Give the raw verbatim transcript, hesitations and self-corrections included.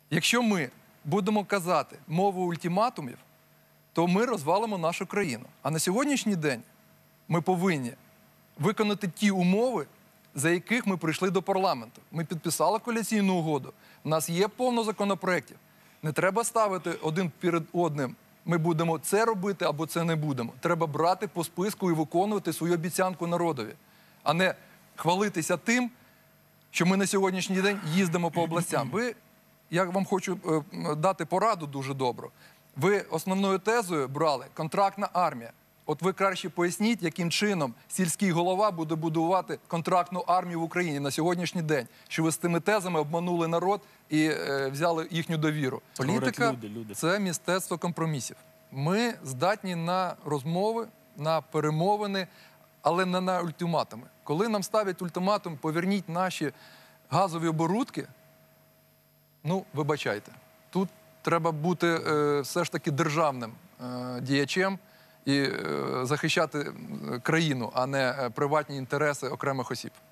Якщо ми будемо казати мову ультиматумів, то ми розвалимо нашу країну. А на сьогоднішній день ми повинні виконати ті умови, за яких ми прийшли до парламенту. Ми підписали коаліційну угоду, у нас є повно законопроєктів. Не треба ставити один перед одним, ми будемо це робити або це не будемо. Треба брати по списку і виконувати свою обіцянку народові, а не хвалитися тим, що ми на сьогоднішній день їздимо по областям. Ви, я вам хочу е, дати пораду дуже добру. Ви основною тезою брали контрактна армія. От ви краще поясніть, яким чином сільський голова буде будувати контрактну армію в Україні на сьогоднішній день, що ви з тими тезами обманули народ і е, взяли їхню довіру. Політика – це мистецтво компромісів. Ми здатні на розмови, на перемовини, але не на ультиматуми. Коли нам ставлять ультиматум, поверніть наші газові оборудки, ну, вибачайте. Тут треба бути е, все ж таки державним е, діячем і е, захищати країну, а не приватні інтереси окремих осіб.